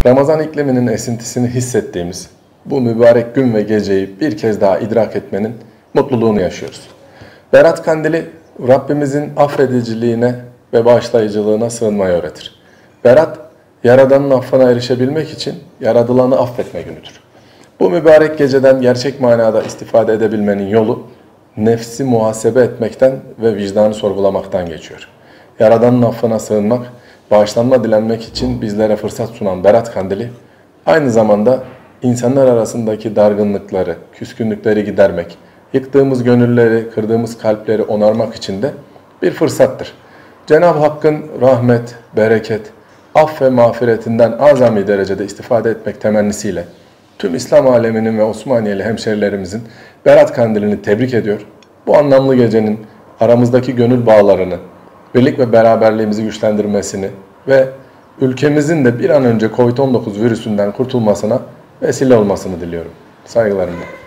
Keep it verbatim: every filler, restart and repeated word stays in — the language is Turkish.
Ramazan ikliminin esintisini hissettiğimiz bu mübarek gün ve geceyi bir kez daha idrak etmenin mutluluğunu yaşıyoruz. Berat Kandili Rabbimizin affediciliğine ve bağışlayıcılığına sığınmayı öğretir. Berat, Yaradan'ın affına erişebilmek için yaradılanı affetme günüdür. Bu mübarek geceden gerçek manada istifade edebilmenin yolu, nefsi muhasebe etmekten ve vicdanı sorgulamaktan geçiyor. Yaradan'ın affına sığınmak, bağışlanma dilenmek için bizlere fırsat sunan Berat Kandili, aynı zamanda insanlar arasındaki dargınlıkları, küskünlükleri gidermek, yıktığımız gönülleri, kırdığımız kalpleri onarmak için de bir fırsattır. Cenab-ı Hakk'ın rahmet, bereket, aff ve mağfiretinden azami derecede istifade etmek temennisiyle tüm İslam aleminin ve Osmaniyeli hemşerilerimizin Berat Kandili'ni tebrik ediyor. Bu anlamlı gecenin aramızdaki gönül bağlarını, birlik ve beraberliğimizi güçlendirmesini ve ülkemizin de bir an önce kovid on dokuz virüsünden kurtulmasına vesile olmasını diliyorum. Saygılarımla.